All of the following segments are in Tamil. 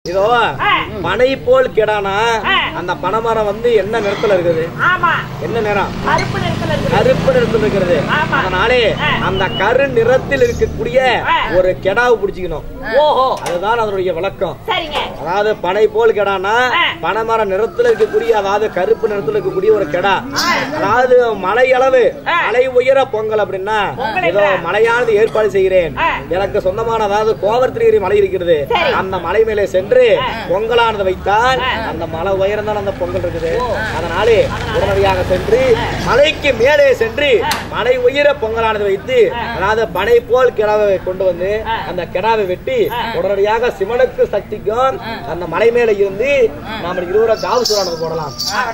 இதோ பனை போல் கெடானா அந்த பனைமரம் வந்து என்ன நிறத்துல இருக்குது? என்ன நிறம்? கருப்பு நிறத்துல இருக்கிறது. அதனாலே அந்த கரு நிறத்தில் இருக்கக்கூடிய ஒரு கெடாவை பிடிச்சிக்கணும். ஓஹோ, அதுதான் அதனுடைய விளக்கம். அதாவது பனை போல் கெடானா பனைமர நிறத்துல இருக்கக்கூடிய, அதாவது கருப்பு நிறத்துல இருக்கக்கூடிய ஒரு கெடா. அதாவது மலை அளவு மலை உயர பொங்கல் அப்படின்னா ஏதோ மலையானது ஏற்பாடு செய்கிறேன். எனக்கு சொந்தமான, அதாவது கோவர்த்திகிரி மலை இருக்கிறது, அந்த மலை மேலே சென்று பொங்கலானது வைத்தால் அந்த மலை உயர்ந்தான் அந்த பொங்கல் இருக்குது. அதனாலே உடனடியாக சென்று மலைக்கு மேலே சென்று மலை உயர பொங்கலானது வைத்து, அதாவது பனை போல் கிடாவை கொண்டு வந்து அந்த கிடாவை வெட்டி உடனடியாக சிவனுக்கு சக்திக்கும் அந்த மலை மேல இருந்து நாம 20 காவு சூறானது போடலாம்.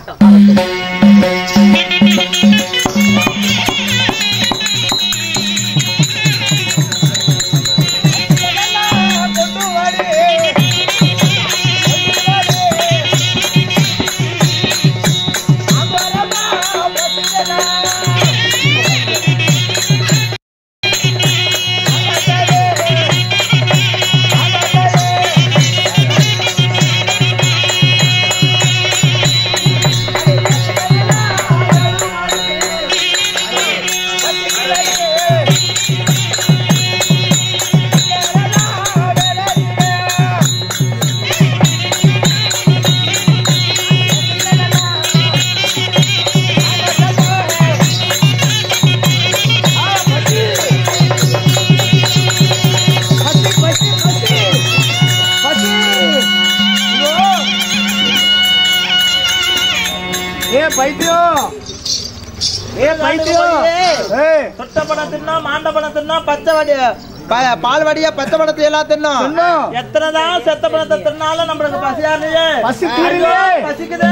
பால் வடியா பச்சை பழத்தை எல்லாம் தின்னும். எத்தனைதான் செத்த பழத்தை தின்னாலும் நம்மளுக்கு பசியாலையே பசிக்குது.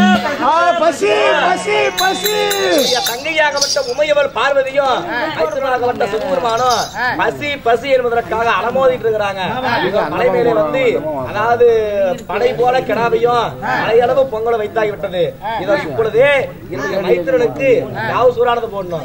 தங்கையாகப்பட்ட உமையவள் பார்வதியும் மைத்துனாகப்பட்ட சிவபெருமானும் பசி பசி என்பதற்காக அலமோதிட்டு இருக்கிறாங்க. மலை மேலே வந்து, அதாவது படை போல கிடாவையும் மலையளவு பொங்கலை வைத்தாகிவிட்டது. இதோ இப்பொழுது இந்த மைத்திரனுக்கு காவு சூறானது போடணும்.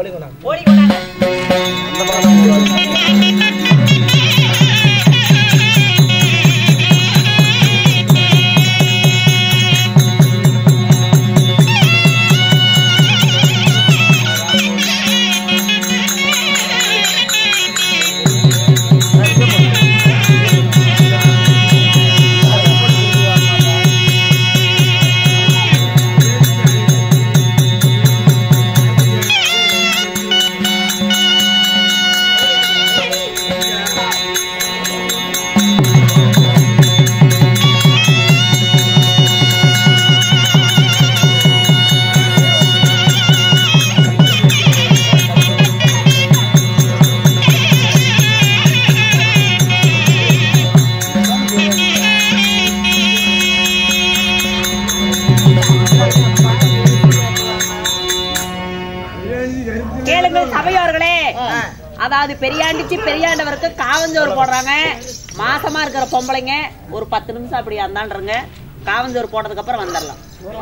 அதாவது பெரியாண்டிச்சு பெரியாண்டவருக்கு காவஞ்சோறு போடுறாங்க. மாசமா இருக்கிற பொம்பளைங்க ஒரு 10 நிமிஷம் அப்படி அந்தாண்டுருங்க. காவஞ்சோறு போட்டதுக்கு அப்புறம் வந்துடலாம்.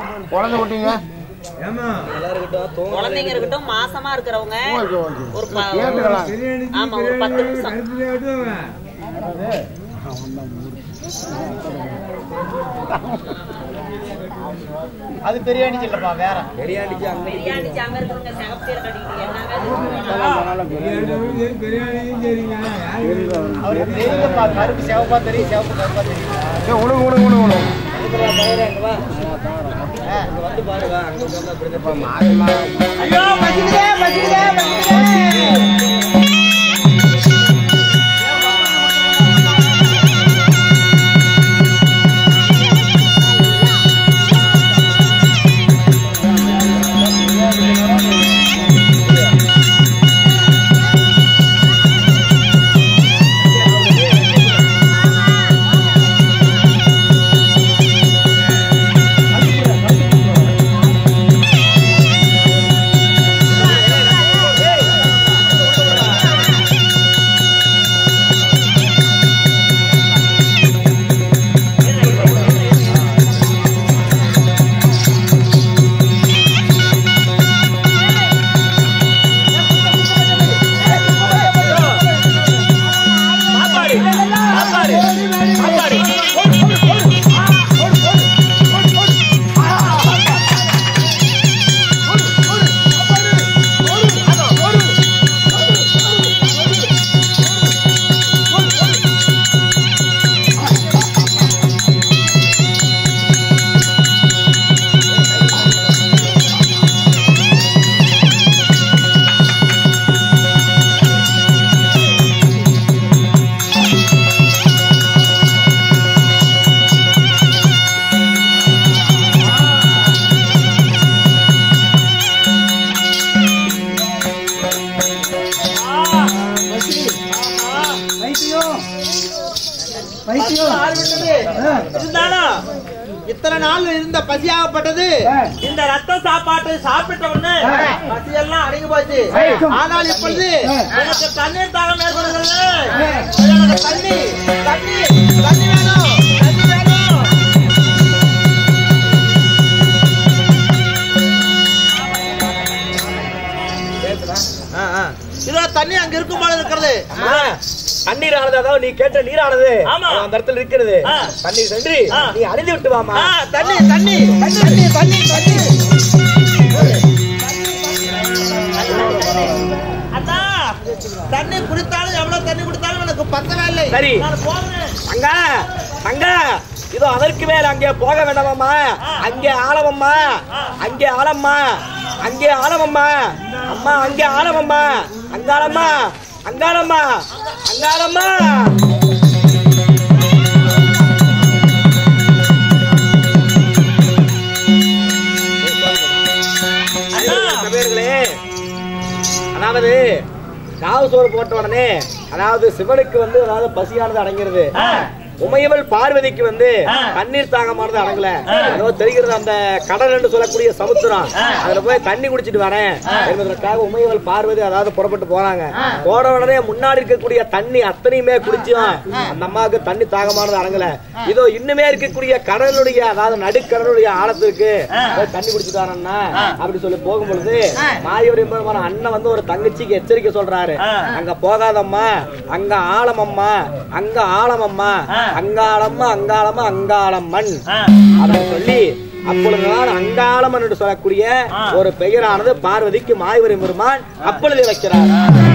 குழந்தைங்க இருக்கட்டும், மாசமா இருக்கிறவங்க ஒரு 10 நிமிஷம். அது பெரியாண்டிச்சு இல்லப்பா, வேற பெரியாண்டிச்சு அங்க இருக்கிறவங்க சிகப்பு கட்டிக்கிட்டு கருப்பு சிவப்பா தெரியும், சிவப்பு கருப்பா தெரியும். வந்து பாருங்க, இத்தனை நாள் இருந்த பசியாகப்பட்டது இந்த ரத்த சாப்பாட்டை சாப்பிட்ட உடனே பசியெல்லாம் அடங்கி போச்சு. ஆனால் இப்பொழுது எனக்கு தண்ணீர் தாகம் ஏற்படுகிறது. தண்ணி தண்ணி தண்ணி வேணும், தண்ணி வேணும். இதோ தண்ணி அங்க இருக்கும் போல இருக்கிறது. தண்ணீர் ஆனது, அதாவது நீ கேட்ட நீரானது அந்த இடத்துல இருக்கிறது. தண்ணீர் சென்று நீ அறிந்து விட்டு வாமா. தண்ணி தண்ணி தண்ணி தண்ணி தண்ணி அண்ணா, தண்ணி குடித்தாலும் எவ்வளவு தண்ணி குடித்தாலும் எனக்கு பத்தவே இல்லை. சரி அங்க அங்க இதோ அதற்கு மேல அங்கே போக வேண்டாமம்மா. அங்கே ஆழமம்மா, அங்கே ஆழம்மா, அங்கே ஆழமம்மா. அம்மா அங்கே ஆழமம்மா, அங்காளம்மா, அங்காளம்மா, அங்காளம்மா. அதாவது காவு சோறு போட்ட உடனே அதாவது சிவனுக்கு வந்து அதாவது பசியானது அடங்கிறது. உமையவள் பார்வதிக்கு வந்து தண்ணீர் தாகமானது அடங்கல. அதோ தெரிகிறது அந்த கடல் என்று சொல்லக்கூடிய சமுத்திரம், அதுல போய் தண்ணி குடிச்சிட்டு வரேன் என்பதற்காக உமையவள் பார்வதி அதாவது புறப்பட்டு போறாங்க. போன உடனே முன்னாடி இருக்கக்கூடிய தண்ணி அத்தனையுமே குடிச்சோம். அந்த அம்மாவுக்கு தண்ணி தாகமானது அடங்கல. இதோ இன்னுமே இருக்கக்கூடிய கடலுடைய அதாவது நடுக்கடலுடைய ஆழத்திற்கு தண்ணி குடிச்சிட்டு வரேன்னா அப்படி சொல்லி போகும் பொழுது மாயவரி அண்ணன் வந்து ஒரு தங்கச்சிக்கு எச்சரிக்கை சொல்றாரு. அங்க போகாதம்மா, அங்க ஆழமம்மா, அங்க ஆழமம்மா, அங்காளம்மா, அங்காளம்மா, அங்காளம்மன் அப்படின்னு சொல்லி அப்பொழுதுதான் அங்காளம்மன் என்று சொல்லக்கூடிய ஒரு பெயரானது பார்வதிக்கு மாயவரி பெருமான் அப்பொழுது வைக்கிறார்.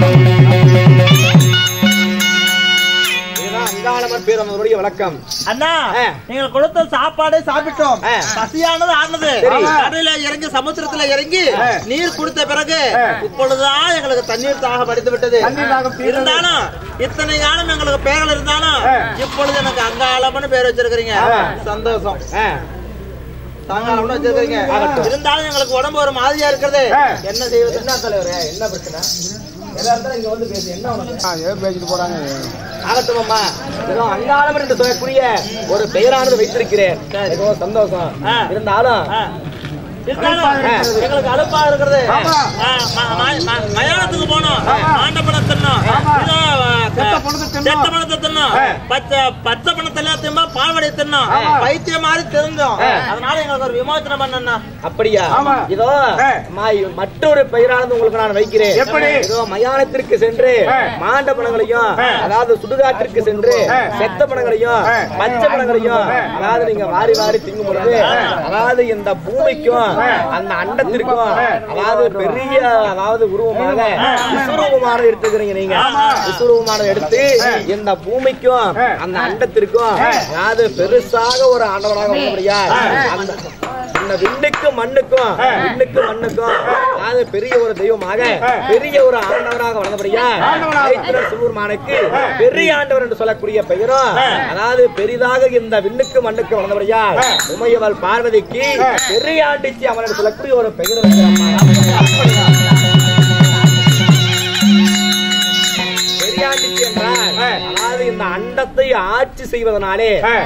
அங்காளம்மன் பேர் அவருடைய வழக்கம். அண்ணா, நீங்கள் கொடுத்த சாப்பாடு சாப்பிட்டோம். பசியானது ஆனது. கடலில இறங்கி சமுத்திரத்துல இறங்கி நீர் குடித்த பிறகு இப்பொழுதுதான் எங்களுக்கு தண்ணீர் தாக படித்து விட்டது. இருந்தாலும் இத்தனை காலம் எங்களுக்கு பேர்கள் இருந்தாலும் இப்பொழுது எனக்கு அங்காளம்மன் பேர் வச்சிருக்கிறீங்க. சந்தோஷம். தாங்காளம்னு வச்சிருக்கீங்க. இருந்தாலும் எங்களுக்கு உடம்பு ஒரு மாதிரியா இருக்கிறது. என்ன செய்வது? என்ன தலைவரே, என்ன பிரச்சனை? எல்லாரும் இங்க வந்து பேசி என்ன பேசிட்டு போறாங்க. ஆகட்டும்மா, ஏதோ அங்காளம்மன் என்று சொல்லக்கூடிய ஒரு பெயரானது வைத்திருக்கிறேன். சந்தோஷம். இருந்தாலும் எங்களுக்கு அலுப்பா இருக்கிறது. மயானத்துக்கு போனோம், ஆண்டப்பணம் தின்னோம், பணத்தை தின்னோம், பச்சை பணத்தை எல்லாம் திம்ப பால்வடை தின்னோம், பைத்தியம் மாதிரி தெரிஞ்சோம். அதனால எங்களுக்கு ஒரு விமோசனம் பண்ணா. அப்படியா? இதோ மற்றொரு பெயரானது உங்களுக்கு நான் வைக்கிறேன். இதோ மயானத்திற்கு சென்று மாண்ட பணங்களையும் அதாவது சுடுகாட்டிற்கு சென்று செத்த பணங்களையும் பச்சை பணங்களையும் அதாவது நீங்க வாரி வாரி திங்கும் பொழுது அதாவது இந்த பூமிக்கும் அந்த அண்டத்திற்கும் அதாவது பெரிய அதாவது உருவமாக விஸ்வரூபமானது எடுத்துக்கிறீங்க. நீங்க விஸ்வரூபமானது எடுத்து இந்த பூமிக்கும் அந்த அண்டத்திற்கும் அதாவது பெருசாக ஒரு ஆண்டவராக வந்தபடியா அந்த விண்ணுக்கும் மண்ணுக்கும் அதாவது பெரிய ஒரு தெய்வமாக பெரிய ஒரு ஆண்டவராக வளர்ந்தபடியா சிவபெருமானுக்கு பெரிய ஆண்டவர் என்று சொல்லக்கூடிய பெயரும் அதாவது பெரிதாக இந்த விண்ணுக்கு மண்ணுக்கு வளர்ந்தபடியா உமையவள் பார்வதிக்கு பெரிய ஆண்டிச்சி அவன் என்று சொல்லக்கூடிய ஒரு பெயர் அதாவது இந்த அண்டத்தை ஆட்சி செய்வதனாலே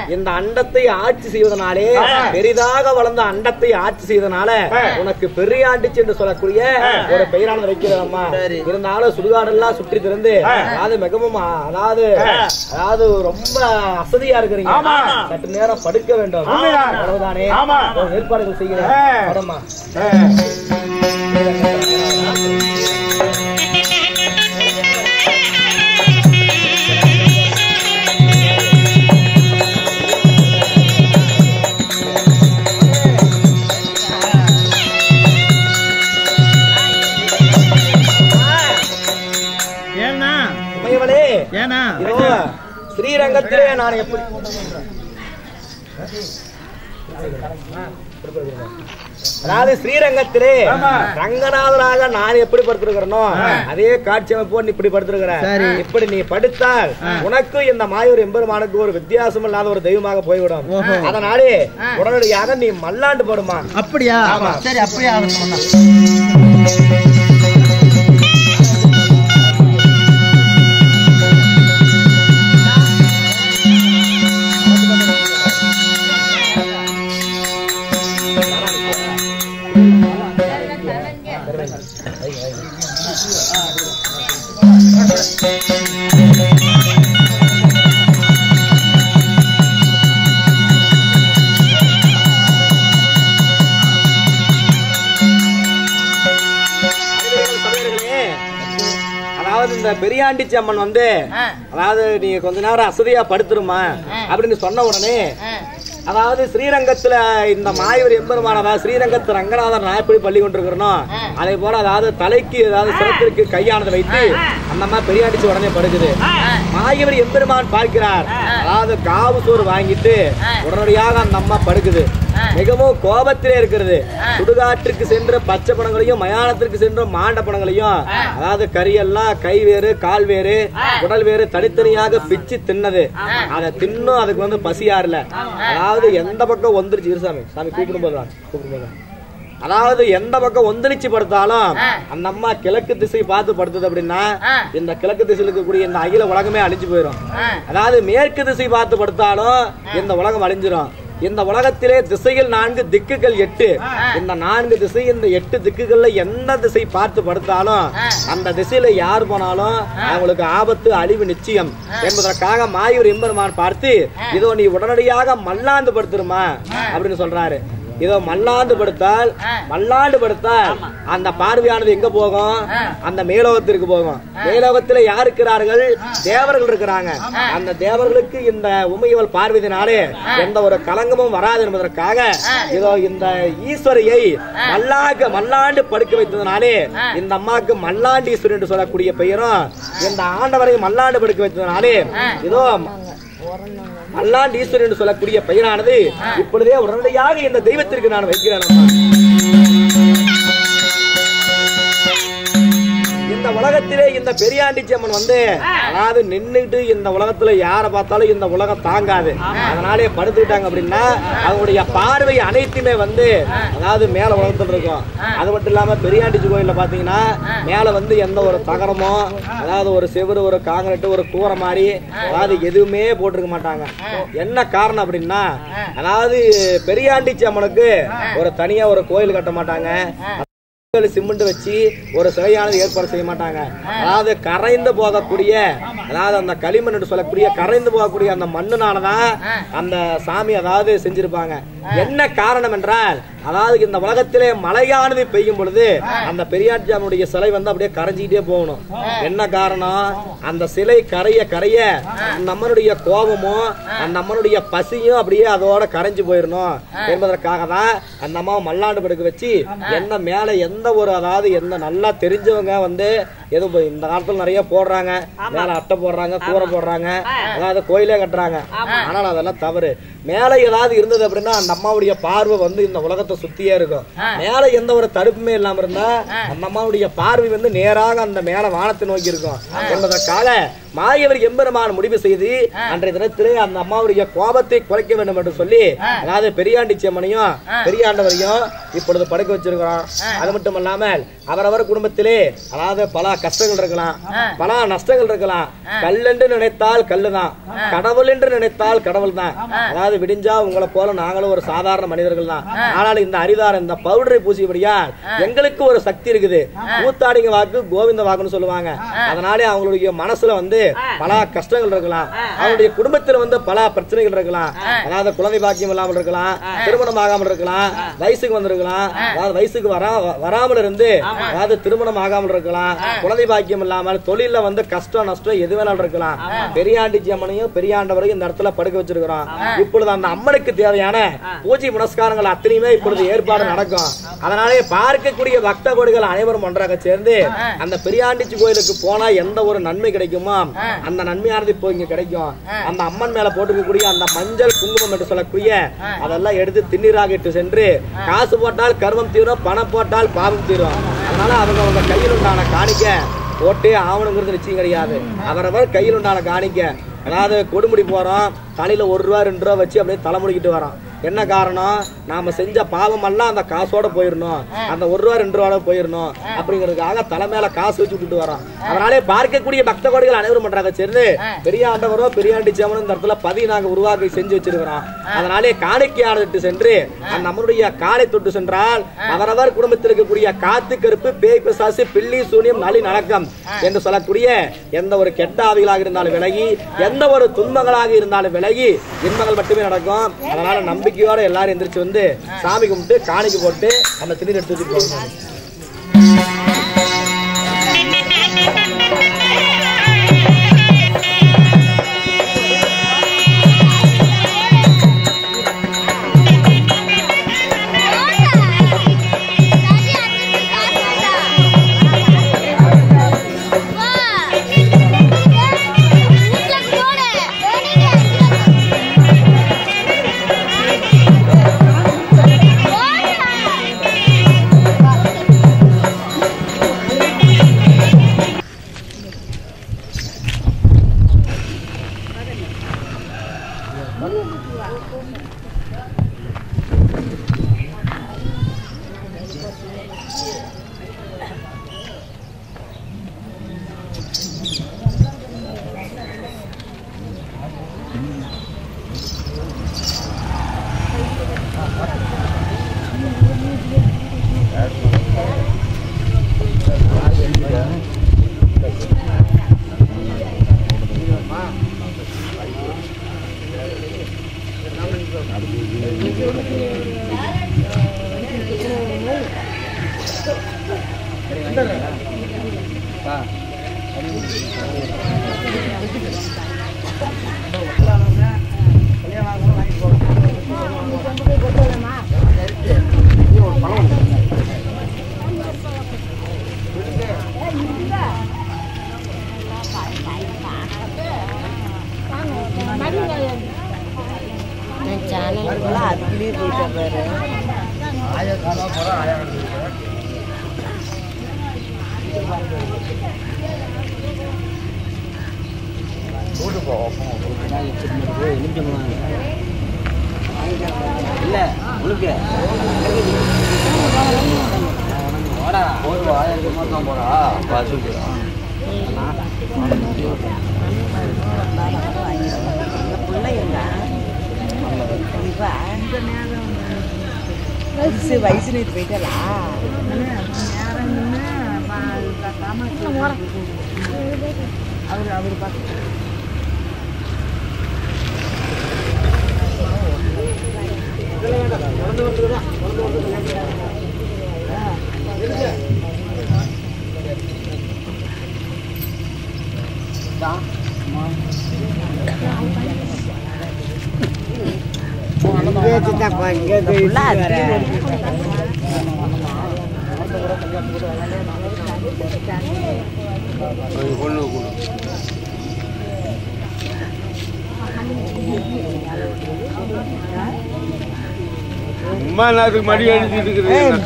பெரிதாக வளர்ந்த அண்டத்தை ஆட்சி செய்வதனால உனக்கு பெரியாண்டிச்சு என்று சொல்லக்கூடிய ஒரு பெயரானது வைக்கிறதம்மா. இருந்தாலும் சுடுகாடெல்லாம் சுற்றி திறந்து அதாவது மிகவும் அதாவது ரொம்ப அசதியா இருக்கிறீங்க. சற்று நேரம் படுக்க வேண்டும். அவ்வளவுதானே ஏற்பாடுகள் செய்கிறேன். ஸ்ரீரங்கத்திலே நான் எப்படி அதாவது ஸ்ரீரங்கத்திலே ரங்கநாதராக நான் எப்படி படுத்திருக்கிறனோ அதே காட்சி அமைப்போடு இப்படி படுத்திருக்கிற. இப்படி நீ படுத்தால் உனக்கு இந்த மாயூர் எம்பெருமானுக்கு ஒரு வித்தியாசம் இல்லாத ஒரு தெய்வமாக போய்விடும். அதனாலே உடனடியாக நீ மல்லாண்டு போடுமா. அப்படியா? சரி, அப்படியா? பெரியாண்டிச்சி அம்மன் வந்து அதாவது நீ கொஞ்ச நேரம் அசதியா படுத்துருமா அப்படின்னு சொன்ன உடனே அதாவது ஸ்ரீரங்கத்துல இந்த மாயூர் எம்பெருமான அதாவது ஸ்ரீரங்கத்து ரங்கநாதர் நான் எப்படி பள்ளி கொண்டிருக்கிறோம் அதே போல அதாவது தலைக்கு அதாவது சிரத்திற்கு கையானதை வைத்து அந்த அம்மா பெரியாண்டிச்சு உடனே படுக்குது. மாயூர் எம்பெருமான் பார்க்கிறார். அதாவது காவு சோறு வாங்கிட்டு உடனடியாக அந்த அம்மா படுக்குது. மிகவும் கோபத்திலே இருக்கிறது. சுடுகாற்றுக்கு சென்ற பச்சை பணங்களையும் மயானத்திற்கு சென்ற மாண்ட பணங்களையும் அதாவது கரியெல்லாம் கை வேறு கால் வேறு உடல் வேறு தனித்தனியாக பிச்சு தின்னது. அதை தின்னும் அதுக்கு வந்து பசியாருல. அதாவது எந்த பக்கம் வந்துருச்சு சாமி சாமி கூப்பிடும் போது அதாவது எந்த பக்கம் ஒந்தளிச்சு படுத்தாலும் அந்த அம்மா கிழக்கு திசை பார்த்து படுத்தது அப்படின்னா இந்த கிழக்கு திசையில் இருக்கக்கூடிய இந்த அகில உலகமே அழிஞ்சு போயிடும். அதாவது மேற்கு திசை பார்த்து படுத்தாலும் இந்த உலகம் அழிஞ்சிரும். இந்த உலகத்திலே திசைகள் 4 திக்குகள் 8. இந்த 4 திசை இந்த 8 திக்குகள்ல எந்த திசை பார்த்து படுத்தாலும் அந்த திசையில யார் போனாலும் அவங்களுக்கு ஆபத்து அழிவு நிச்சயம் என்பதற்காக மாயூர் எம்பெருமான் பார்த்து இதோ நீ உடனடியாக மல்லாந்து படுத்துருமா அப்படின்னு சொல்றாரு. இதோ மல்லாண்டு படுத்தால் அந்த பார்வையானது எங்க போகும்? அந்த மேலோகத்திற்கு போகும். மேலோகத்துல யார் இருக்கிறார்கள்? தேவர்கள் இருக்கிறாங்க. அந்த தேவர்களுக்கு இந்த உமையவள் பார்வையினாலே எந்த ஒரு களங்கமும் வராது என்பதற்காக இதோ இந்த ஈஸ்வரியை மல்லாண்டு படுக்க வைத்ததுனாலே இந்த அம்மாவுக்கு மல்லாண்டீஸ்வரி என்று சொல்லக்கூடிய பெயரும் இந்த ஆண்டவரை மல்லாண்டு படுக்க வைத்ததுனாலே இதோ மல்லாண்டு ஈஸ்வரன் என்று சொல்லக்கூடிய பெயரானது இப்பொழுதே உடனடியாக இந்த தெய்வத்திற்கு நான் வைக்கிறேன். இந்த உலகத்திலே இந்த பெரியாண்டிச்சி அம்மன் வந்து அதாவது நின்றுட்டு இந்த உலகத்துல யாரை பார்த்தாலும் இந்த உலகம் தாங்காது. அதனாலே படுத்துக்கிட்டாங்க அப்படின்னா அவங்களுடைய பார்வை அனைத்துமே வந்து அதாவது மேல உலகத்துல இருக்கும். அது மட்டும் இல்லாம பெரியாண்டிச்சி கோயில்ல பாத்தீங்கன்னா மேல வந்து எந்த ஒரு தகரமோ அதாவது ஒரு செவரு ஒரு காங்கிரீட் ஒரு கூரை மாதிரி அதாவது எதுவுமே போட்டிருக்க மாட்டாங்க. என்ன காரணம் அப்படின்னா அதாவது பெரியாண்டிச்சி அம்மனுக்கு ஒரு தனியா ஒரு கோயில் கட்ட மாட்டாங்க. சிமெண்ட் வச்சு ஒரு சிலையானது ஏற்பாடு செய்ய மாட்டாங்க. அதாவது கரைந்து போகக்கூடிய அதாவது அந்த களிமண் என்று சொல்லக்கூடிய கரைந்து போகக்கூடிய அந்த மண்ணுனாலதான் அந்த சாமி அதாவது செஞ்சிருப்பாங்க. என்ன காரணம் என்றால் அதாவது இந்த உலகத்திலே மழையானது பெய்யும் பொழுது அந்த பெரியாண்டிச்சி சிலை வந்து அப்படியே கரைஞ்சிக்கிட்டே போகணும். என்ன காரணம்? அந்த சிலை கரைய நம்மளுடைய கோபமும் நம்மளுடைய பசியும் அப்படியே அதோட கரைஞ்சு போயிடணும் என்பதற்காக தான் அந்த அம்மாவை மல்லாண்டு படுக்க வச்சு என்ன மேல எந்த ஒரு அதாவது என்ன நல்லா தெரிஞ்சவங்க வந்து எதுவும் இந்த காலத்துல நிறைய போடுறாங்க. மேல அட்டை போடுறாங்க, கூரை போடுறாங்க, அதாவது கோயிலே கட்டுறாங்க. ஆனால் அதெல்லாம் தவறு. மேல ஏதாவது இருந்தது அப்படின்னா அந்த அம்மாவுடைய பார்வை வந்து இந்த உலகத்தை சுத்தியே இருக்கும். மேல எந்த ஒரு தடுப்புமே இல்லாம இருந்தா அந்த அம்மாவுடைய பார்வை வந்து நேராக அந்த மேல வானத்தை நோக்கி இருக்கும் என்பதற்காக மாயவர் எம்பெருமான் முடிவு செய்து அன்றைய தினத்திலே அந்த அம்மாவுடைய கோபத்தை குறைக்க வேண்டும் என்று சொல்லி அதாவது பெரியாண்டிச்சி அம்மனையும் பெரியாண்டவரையும் இப்பொழுது படுக்க வச்சிருக்கிறோம். அது மட்டும் இல்லாமல் அவரவர் குடும்பத்திலே அதாவது பல கஷ்டங்கள் இருக்கலாம், பல நஷ்டங்கள் இருக்கலாம். கல்லென்று நினைத்தால் கல்லுதான், கடவுள் என்று நினைத்தால் கடவுள் தான். அதாவது விடிஞ்சா உங்களை போல நாங்களும் ஒரு சாதாரண மனிதர்கள் தான். ஆனால் இந்த அரிதாரம் இந்த பவுடரை பூசியபடியா எங்களுக்கு ஒரு சக்தி இருக்குது. கூத்தாடிங்க வாக்கு கோவிந்த வாக்குன்னு சொல்லுவாங்க. அதனாலே அவங்களுடைய மனசுல வந்து பல கஷ்டங்கள் இருக்கலாம், அவருடைய குடும்பத்தில் வந்து பல பிரச்சனைகள் இருக்கலாம். அதாவது குழந்தை பாக்கியம் இல்லாமல் இருக்கலாம், திருமணம் ஆகாமல் இருக்கலாம், வயசுக்கு வந்திருக்கலாம், அதாவது வயசுக்கு வராமல் இருந்து அதாவது திருமணம் ஆகாமல் இருக்கலாம், குழந்தை பாக்கியம் இல்லாமல் தொழில வந்து கஷ்டம் நஷ்டம் எது வேணாலும் இருக்கலாம். பெரியாண்டிச்சி அம்மனையும் பெரியாண்டவரையும் இந்த இடத்துல படுக்க வச்சிருக்கிறோம். இப்பொழுது அந்த அம்மனுக்கு தேவையான பூஜை புனஸ்காரங்கள் அத்தனையுமே இப்பொழுது ஏற்பாடு நடக்கும். அதனாலே பார்க்கக்கூடிய பக்த கோடிகள் அனைவரும் ஒன்றாக சேர்ந்து அந்த பெரியாண்டிச்சி கோயிலுக்கு போனா எந்த ஒரு நன்மை கிடைக்குமோ அந்த நன்மையானது இப்போ இங்க கிடைக்கும். அந்த அம்மன் மேல போட்டுக்கக்கூடிய அந்த மஞ்சள் குங்குமம் என்று சொல்லக்கூடிய அதெல்லாம் எடுத்து திண்ணீராக இட்டு சென்று காசு போட்டால் கர்மம் தீரும், பணம் போட்டால் பாவம் தீரும். அதனால அவங்க கையில் உண்டான காணிக்க போட்டே ஆவணுங்கிறது நிச்சயம் கிடையாது. அவரவர் கையில் உண்டான காணிக்க அதாவது கொடுமுடி போறோம், தலையில 1 ரூபா 2 ரூபா வச்சு அப்படியே தலைமுடிக்கிட்டு வரோம். என்ன காரணம்? நாம செஞ்ச பாவம் எல்லாம் அந்த காசோட போயிடணும், அந்த 1 ரூபா 2 ரூபாயோட போயிடணும் அப்படிங்கிறதுக்காக தலை மேல காசு வச்சு விட்டுட்டு வரோம். அதனாலே பார்க்கக்கூடிய பக்த கோடிகள் அனைவரும் பண்றாங்க சேர்ந்து பெரியாண்டவரோ பெரியாண்டிச்சி அம்மனும் இந்த இடத்துல பதிவு நாங்க உருவாக்கி செஞ்சு வச்சிருக்கிறோம். அதனாலே காணிக்கையானது சென்று அந்த நம்மளுடைய காலை தொட்டு சென்றால் அவரவர் குடும்பத்தில் இருக்கக்கூடிய காத்து கருப்பு பேய் பிசாசு பில்லி சூனியம் நலி நலக்கம் என்று சொல்லக்கூடிய எந்த ஒரு கெட்ட ஆவிகளாக இருந்தாலும் விலகி, எந்த ஒரு துன்பங்களாக இருந்தாலும் விலகி இன்பங்கள் மட்டுமே நடக்கும். அதனால நம்பிக்கையோட எல்லாரும் எந்திரிச்சு வந்து சாமி கும்பிட்டு காணிக்கை போட்டு அந்த திணீர் எடுத்து வச்சுட்டு போகணும். சேனல் அதுக்குள்ளேயே போயிட்டு பாரு. இல்ல உனக்கு போறா வயசு நேற்று போயிட்டா அவர் பார்த்து அம்மா நாட்டுக்கு மடி அடிச்சுட்டு இருக்குது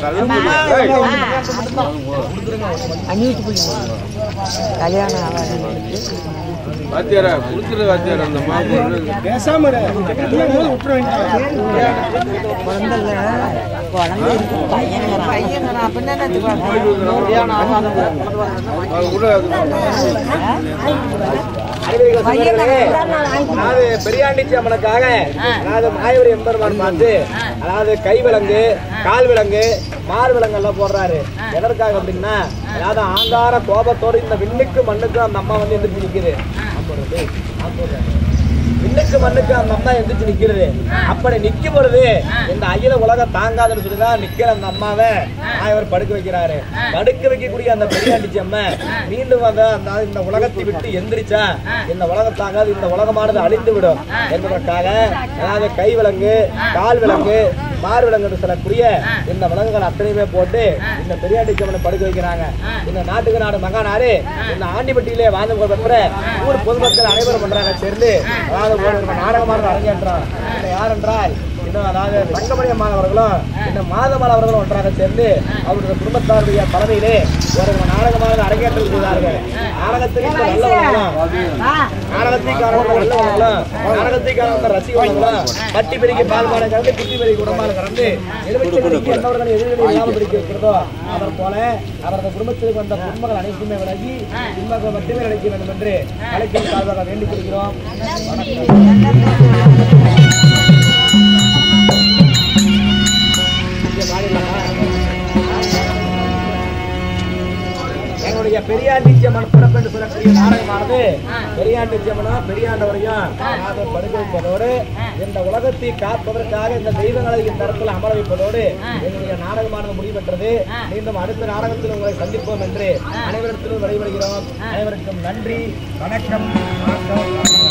கல்யாணம் வாத்தியாரா கொடுத்துரு வாத்தியாரா அந்த மாப்பிள்ளை பேசாம பெரியாண்டிச்சி அம்மனுக்காக அதாவது மாயவரி எம்பெருமான் பார்த்து அதாவது கை விலங்கு கால் விலங்கு மார் விலங்கு எல்லாம் போடுறாரு. எதற்காக அப்படின்னா அதாவது ஆங்கார கோபத்தோடு இந்த விண்ணுக்கு மண்ணுக்கு அந்த அம்மா வந்து எந்திரிச்சு நிக்குது. விண்ணுக்கு மண்ணுக்கு அந்த அம்மா எந்திரிச்சு நிக்கிறது. அப்படி நிக்கும் பொழுது இந்த அகில உலகம் தாங்காதுன்னு சொல்லிதான் நிக்கிற அந்த அம்மாவை மாயவர் படுக்க வைக்கிறாரு. படுக்க வைக்கக்கூடிய அந்த பெரியாண்டிச்சி அம்மா மீண்டும் இந்த உலகத்தை விட்டு எந்திரிச்சா இந்த உலகம் தாங்காது, இந்த உலகமானது அழிந்து விடும் என்பதற்காக அதாவது கை விலங்கு கால் விலங்கு மார் விலங்கு சொல்லக்கூடிய இந்த விலங்குகள் அத்தனையுமே போட்டு இந்த பெரியாண்டிச்சி அம்மனை படுக்க வைக்கிறாங்க. இந்த நாட்டுக்கு நாடு மகா நாடு இந்த ஆண்டிப்பட்டியிலே வாழ்ந்து பெற்ற ஊர் பொதுமக்கள் அனைவரும் பண்றாங்க சேர்ந்து அதாவது நாடகமாக அரங்கேற்றான். யார் என்றால் இன்னும் அதாவது தங்கமணி அம்மாள் அவர்களும் இன்னும் மாதமால் அவர்களும் ஒன்றாக சேர்ந்து அவருடைய குடும்பத்தாருடைய தலைமையிலே ஒரு நாடகமாக அரங்கேற்றம் செய்தார்கள். நாடகத்திற்கான ரசிகர்களும் பட்டி பெருக்கி பால்பாலை கலந்து குட்டி பெருக்கி உடம்பால் கலந்து எந்தவர்கள் எதிர்களை இல்லாமல் பிடிக்க இருக்கிறதோ அவர் போல அவரது குடும்பத்திற்கு வந்த குடும்பங்கள் அனைத்துமே விலகி இன்பங்கள் மட்டுமே நினைக்க வேண்டும் என்று கலைக்கும் சார்பாக வேண்டிக் கொள்கிறோம். எங்களுடைய பெரியாண்டிச்சி அம்மன் பிறப்பு என்று சொல்லக்கூடிய நாடகமானது பெரியாண்டிச்சி அம்மனும் பெரியாண்டவரையும் படுக்க வைப்பதோடு இந்த உலகத்தை காப்பதற்காக இந்த தெய்வங்களை இந்த இடத்துல அமர வைப்பதோடு எங்களுடைய நாடகமானது முடிவெற்றது. மீண்டும் அடுத்த நாடகத்தில் உங்களை சந்திப்போம் என்று அனைவரிடத்திலும் விடைபெறுகிறோம். அனைவருக்கும் நன்றி, வணக்கம்.